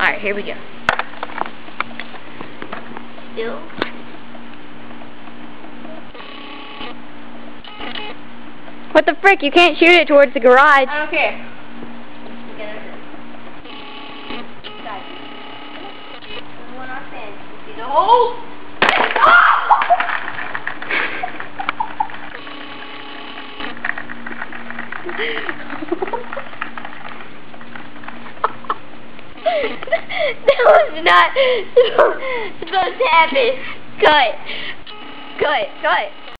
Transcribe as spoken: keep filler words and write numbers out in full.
Alright, here we go. Still. What the frick? You can't shoot it towards the garage. I don't care. Guys, one on fan. See the hole? That was not supposed to happen. Cut. Cut. Cut.